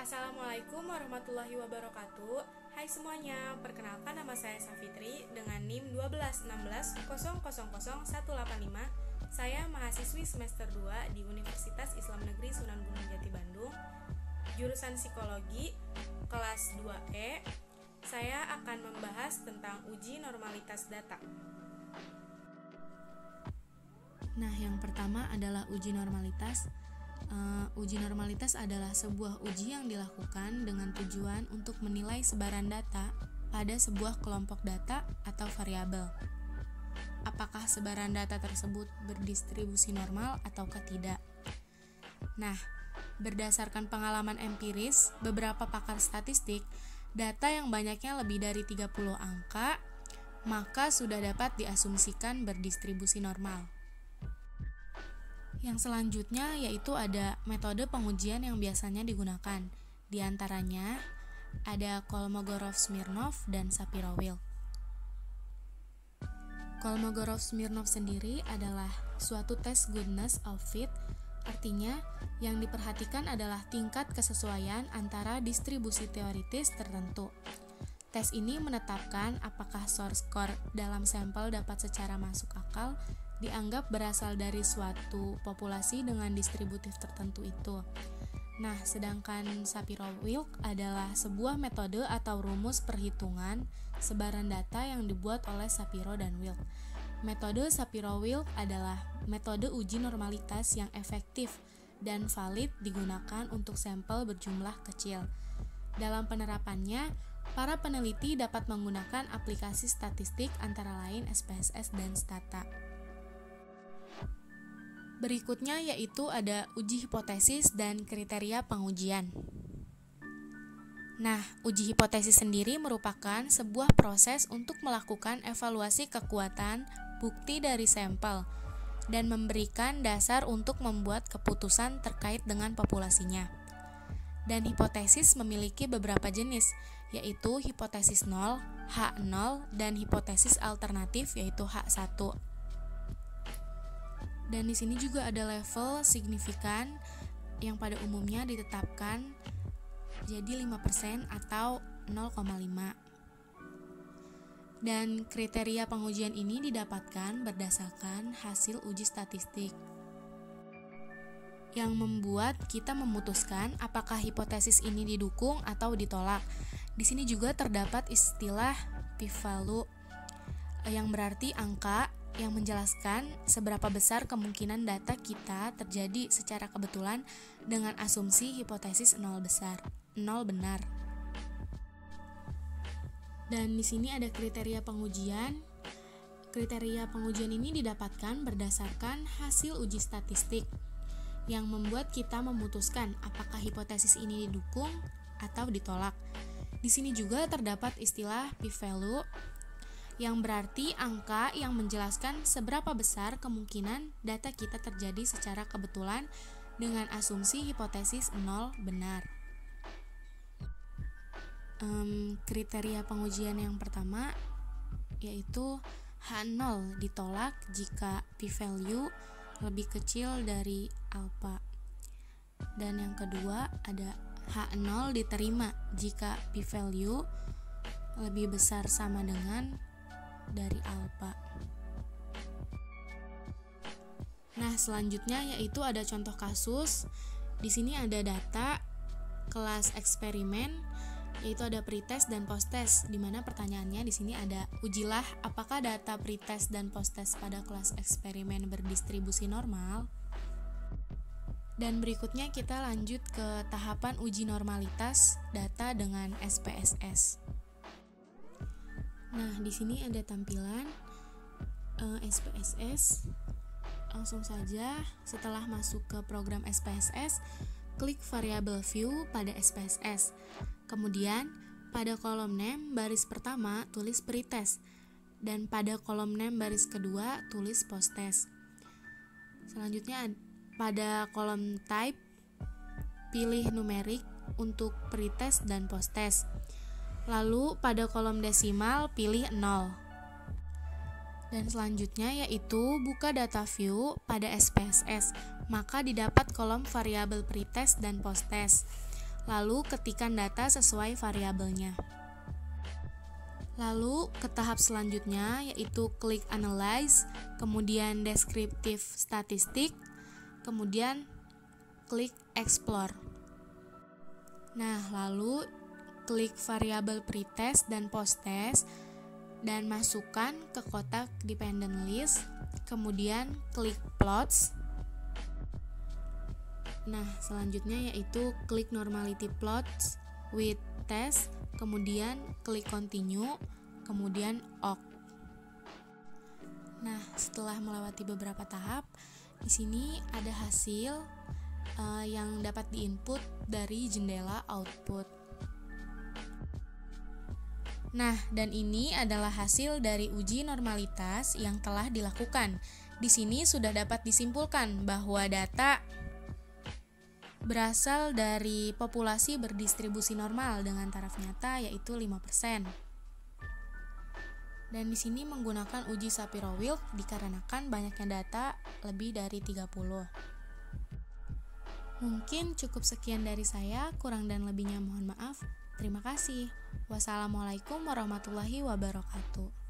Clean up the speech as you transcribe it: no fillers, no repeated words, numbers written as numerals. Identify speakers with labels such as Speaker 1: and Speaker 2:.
Speaker 1: Assalamualaikum warahmatullahi wabarakatuh. Hai semuanya, perkenalkan nama saya Safitri dengan NIM 12160000185. Saya mahasiswi semester 2 di Universitas Islam Negeri Sunan Gunung Jati Bandung, jurusan Psikologi, kelas 2E. Saya akan membahas tentang uji normalitas data.
Speaker 2: Nah, yang pertama adalah uji normalitas. Uji normalitas adalah sebuah uji yang dilakukan dengan tujuan untuk menilai sebaran data pada sebuah kelompok data atau variabel. Apakah sebaran data tersebut berdistribusi normal ataukah tidak? Nah, berdasarkan pengalaman empiris, beberapa pakar statistik, data yang banyaknya lebih dari 30 angka, maka sudah dapat diasumsikan berdistribusi normal. Yang selanjutnya yaitu ada metode pengujian yang biasanya digunakan. Di antaranya ada Kolmogorov-Smirnov dan Shapiro-Wilk. Kolmogorov-Smirnov sendiri adalah suatu tes goodness of fit, artinya yang diperhatikan adalah tingkat kesesuaian antara distribusi teoritis tertentu. Tes ini menetapkan apakah source core dalam sampel dapat secara masuk akal dianggap berasal dari suatu populasi dengan distributif tertentu itu. Nah, sedangkan Shapiro-Wilk adalah sebuah metode atau rumus perhitungan sebaran data yang dibuat oleh Shapiro dan Wilk. Metode Shapiro-Wilk adalah metode uji normalitas yang efektif dan valid digunakan untuk sampel berjumlah kecil. Dalam penerapannya, para peneliti dapat menggunakan aplikasi statistik antara lain SPSS dan Stata. Berikutnya yaitu ada uji hipotesis dan kriteria pengujian. Nah, uji hipotesis sendiri merupakan sebuah proses untuk melakukan evaluasi kekuatan bukti dari sampel dan memberikan dasar untuk membuat keputusan terkait dengan populasinya. Dan hipotesis memiliki beberapa jenis, yaitu hipotesis 0, H0, dan hipotesis alternatif yaitu H1. Dan di sini juga ada level signifikan yang pada umumnya ditetapkan jadi 5% atau 0,5. Dan kriteria pengujian ini didapatkan berdasarkan hasil uji statistik yang membuat kita memutuskan apakah hipotesis ini didukung atau ditolak. Di sini juga terdapat istilah p-value yang berarti angka yang menjelaskan seberapa besar kemungkinan data kita terjadi secara kebetulan dengan asumsi hipotesis 0 benar. Dan di sini ada kriteria pengujian. Kriteria pengujian ini didapatkan berdasarkan hasil uji statistik yang membuat kita memutuskan apakah hipotesis ini didukung atau ditolak. Di sini juga terdapat istilah p-value yang berarti angka yang menjelaskan seberapa besar kemungkinan data kita terjadi secara kebetulan dengan asumsi hipotesis 0 benar. Kriteria pengujian yang pertama yaitu H0 ditolak jika p-value lebih kecil dari alpha. Dan yang kedua ada H0 diterima jika p-value lebih besar sama dengan dari alpha. Nah, selanjutnya yaitu ada contoh kasus. Di sini ada data kelas eksperimen, yaitu ada pretest dan posttest, di mana pertanyaannya di sini ada ujilah apakah data pretest dan posttest pada kelas eksperimen berdistribusi normal. Dan berikutnya kita lanjut ke tahapan uji normalitas data dengan SPSS. Nah, di sini ada tampilan SPSS. Langsung saja setelah masuk ke program SPSS, klik variable view pada SPSS. Kemudian pada kolom name baris pertama tulis pretest dan pada kolom name baris kedua tulis posttest. Selanjutnya pada kolom type pilih numerik untuk pretest dan posttest. Lalu pada kolom desimal pilih 0. Dan selanjutnya yaitu buka data view pada SPSS, maka didapat kolom variabel pretest dan posttest. lalu ketikkan data sesuai variabelnya. Lalu ke tahap selanjutnya yaitu klik Analyze, kemudian Descriptive Statistic, kemudian klik Explore. Nah, lalu klik variabel pretest dan posttest dan masukkan ke kotak dependent list, kemudian klik Plots. Nah, selanjutnya yaitu klik Normality Plots with Test, kemudian klik Continue, kemudian OK. Nah, setelah melewati beberapa tahap, di sini ada hasil yang dapat diinput dari jendela output. Nah, dan ini adalah hasil dari uji normalitas yang telah dilakukan. Di sini sudah dapat disimpulkan bahwa data berasal dari populasi berdistribusi normal dengan taraf nyata yaitu 5%. Dan di sini menggunakan uji Shapiro-Wilk dikarenakan banyaknya data lebih dari 30. Mungkin cukup sekian dari saya, kurang dan lebihnya mohon maaf. Terima kasih. Wassalamualaikum warahmatullahi wabarakatuh.